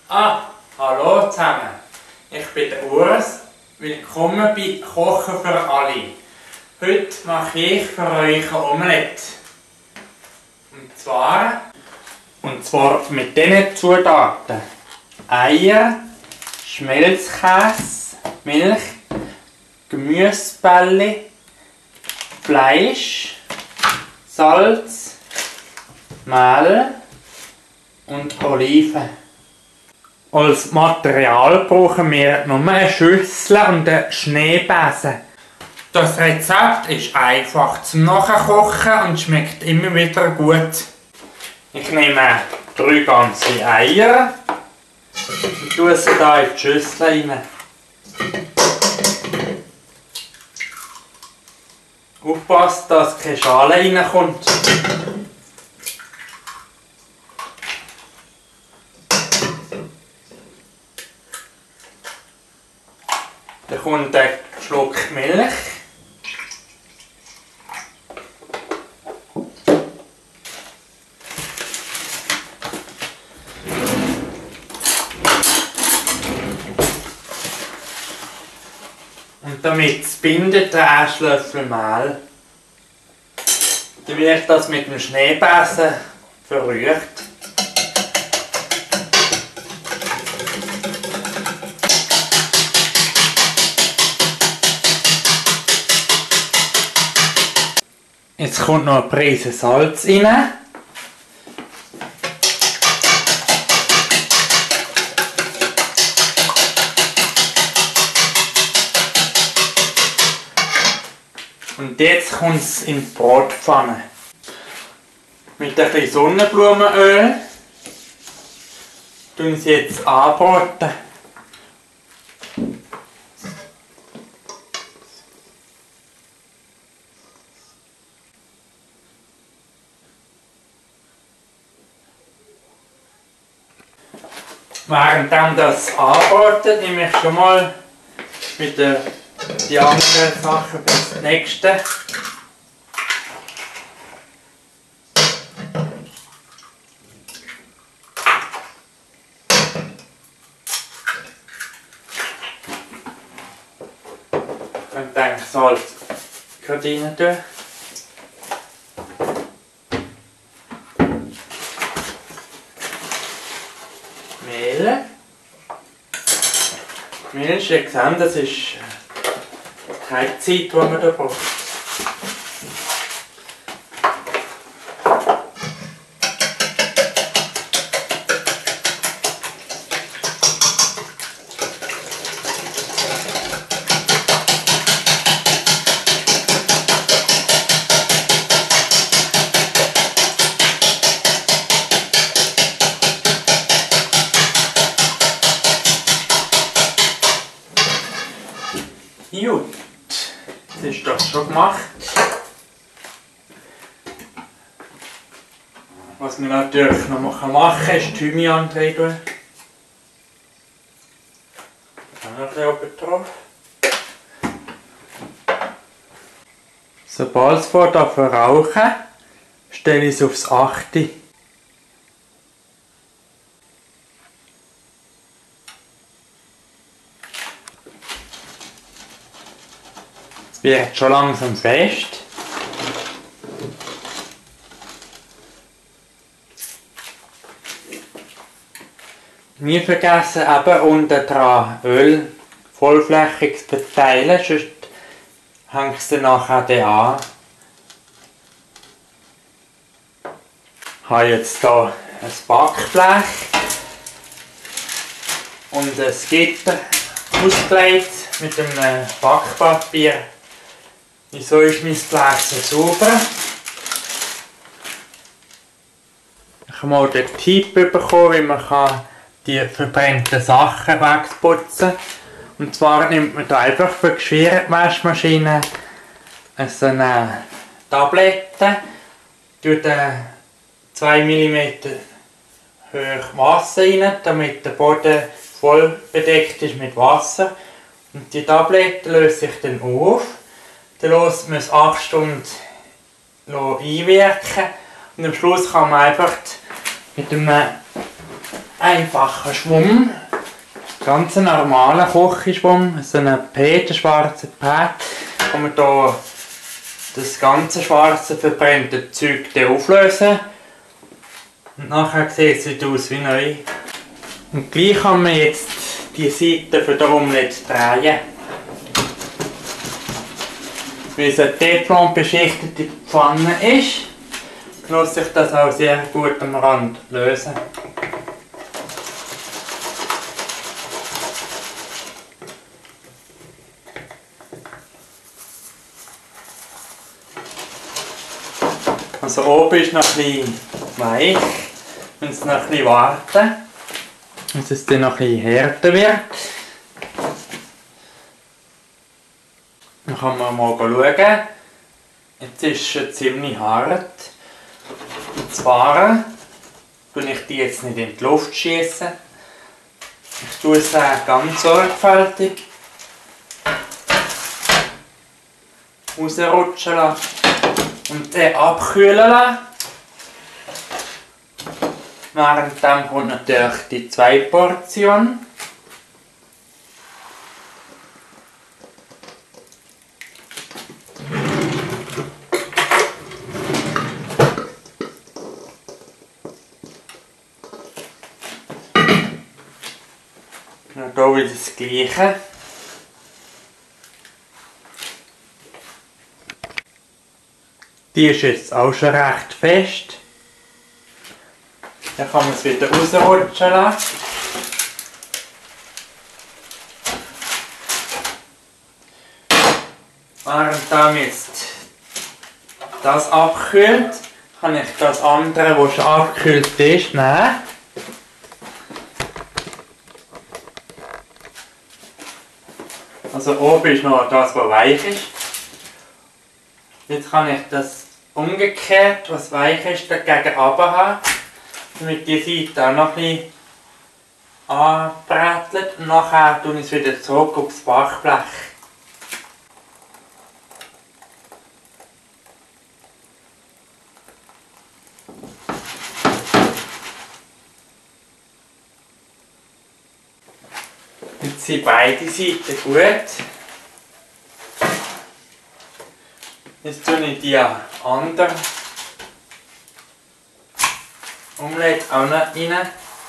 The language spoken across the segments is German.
Hallo zusammen. Ich bin der Urs. Willkommen bei Kochen für alle. Heute mache ich für euch ein Omelette. Und zwar mit diesen Zutaten: Eier, Schmelzkäse, Milch, Gemüsebälle, Fleisch, Salz, Mehl und Oliven. Als Material brauchen wir nur eine Schüssel und einen Schneebesen. Das Rezept ist einfach zum Nachkochen und schmeckt immer wieder gut. Ich nehme 3 ganze Eier und tue sie hier in die Schüssel rein. Aufpassen, dass keine Schale reinkommt. Dann kommt ein Schluck Milch. Und damit es bindet, ein Esslöffel Mehl. Dann wird das mit dem Schneebesen verrührt. Jetzt kommt noch eine Prise Salz rein. Und jetzt kommt es in die Bratpfanne. Mit ein bisschen Sonnenblumenöl tun sie jetzt anbraten. Während das anbraten, nehme ich schon mal wieder die anderen Sachen für das nächste. Und dann Salz gerade rein tun. Mehl. Milch, ihr seht, das ist keine Zeit, die man hier braucht. Gut, jetzt ist das schon gemacht. Was wir natürlich noch machen können, ist Thymian rein tun. Dann noch ein bisschen oben drauf. Sobald es rauchen, stelle ich es aufs 8. Wird schon langsam fest. Nie vergessen, eben unten dran Öl vollflächig zu verteilen, sonst hängt es nachher an. Ich habe jetzt hier ein Backblech und ein Gitter ausgelegt mit einem Backpapier. Wieso ist mein Blech so sauber? Ich habe mal den Tipp bekommen, wie man die verbrannten Sachen wegputzen kann. Und zwar nimmt man da einfach für die Geschirrwaschmaschine so eine Tablette, tut 2 mm hoch Wasser rein, damit der Boden voll bedeckt ist mit Wasser. Und die Tablette löst sich dann auf. Dann lässt man es 8 Stunden einwirken und am Schluss kann man einfach mit einem einfacher Schwamm. Ganz ein normaler Küchenschwamm, so ein schwarzer Pad, wo wir hier das ganze schwarze verbrannte Zeug auflösen. Und nachher sieht es wieder aus wie neu. Und gleich kann man jetzt die Seite für den Omelette drehen. Weil es eine Teflon beschichtete Pfanne ist, lässt sich das auch sehr gut am Rand lösen. Also oben ist noch ein bisschen weich, wenn es noch ein bisschen warten, bis es dann noch ein bisschen härter wird. Dann kann man mal schauen. Jetzt ist es schon ziemlich hart. Und zwar tue ich die jetzt nicht in die Luft schießen. Ich tue es ganz sorgfältig rausrutschen lassen und den abkühlen lassen. Währenddem kommt natürlich die zweite Portion. Und hier wieder das Gleiche. Die ist jetzt auch schon recht fest. Dann kann man es wieder rausrutschen lassen. Während jetzt das abkühlt, kann ich das andere, das schon abgekühlt ist, nehmen. Also oben ist noch das, was weich ist. Jetzt kann ich das umgekehrt, was weich ist, dagegen runterhaben, damit die Seite auch noch ein bisschen anbrätelt. Und nachher tue ich es wieder zurück aufs Backblech. Jetzt sind beide Seiten gut. Jetzt tue ich die andere Omelette auch noch rein.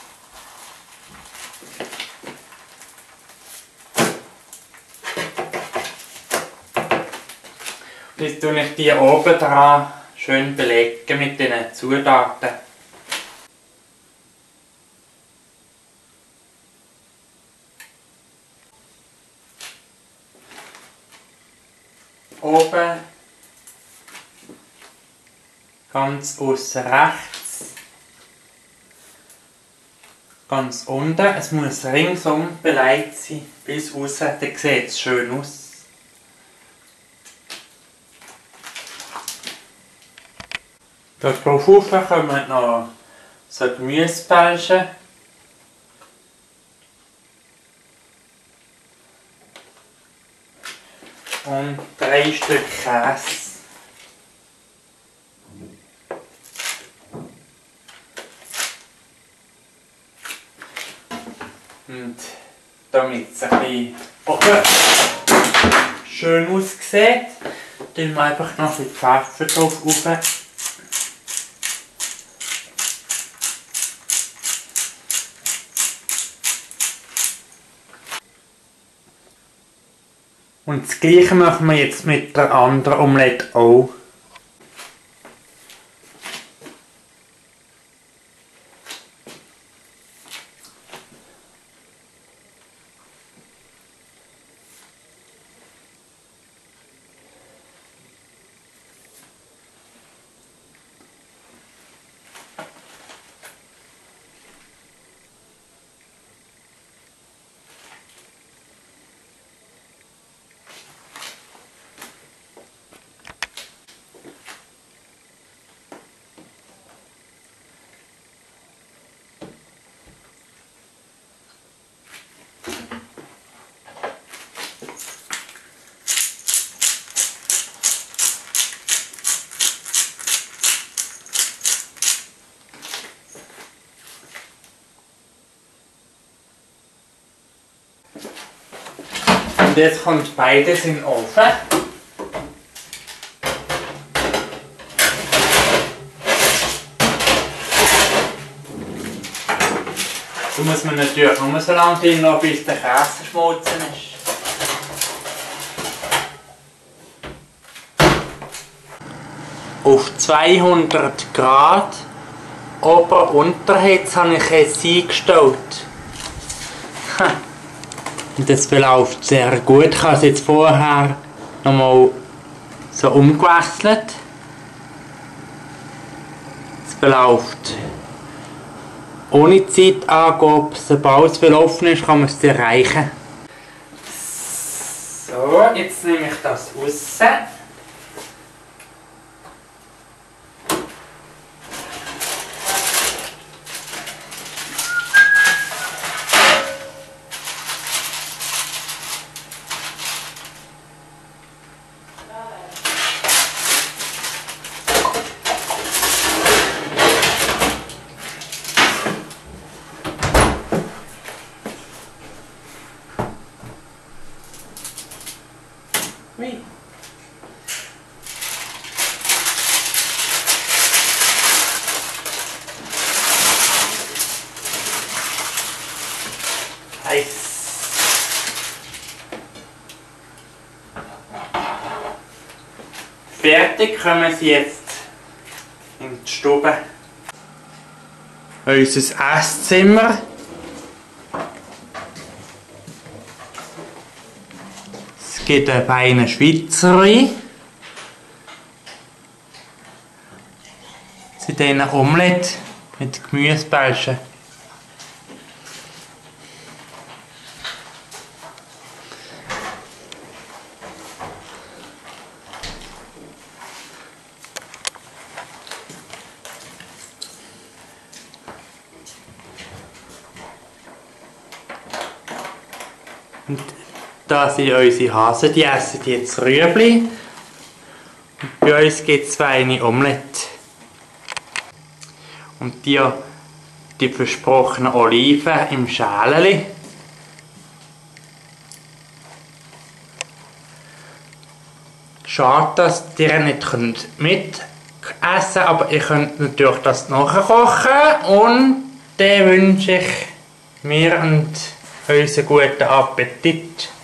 Jetzt tue ich die oben dran schön belegen mit diesen Zutaten. Oben ganz außen rechts, ganz unten. Es muss ringsum beleidigt sein, bis raus, dann sieht es schön aus. Da drauf kommen noch so Gemüsebällchen. Und 3 Stück Käse. Und damit es ein bisschen schön aussieht, tun wir einfach noch ein bisschen Pfeffer drauf rauf. Und das Gleiche machen wir jetzt mit der anderen Omelette auch. Und jetzt kommt beides in den Ofen. Da muss man natürlich nur so lange drin lassen, bis der Käse geschmolzen ist. Auf 200 Grad Ober-Unterhitze habe ich jetzt eingestellt. Und das läuft sehr gut. Ich habe es jetzt vorher nochmal so umgewechselt. Es läuft ohne Zeitangabe. Sobald es offen ist, kann man es erreichen. So, jetzt nehme ich das raus. Oui. Heiß. Fertig, kommen sie jetzt in die Stube. Unser Esszimmer. Es gibt eine feine Schweizerin. Sie haben ein Omelette mit Gemüsebällchen. Und da sind unsere Hasen, die essen jetzt Rüebli. Und bei uns gibt es feine Omelette. Und die versprochenen Oliven im Schäleli. Schade, dass ihr nicht mitessen könnt, aber ihr könnt natürlich das nachkochen. Und dann wünsche ich mir und uns einen guten Appetit.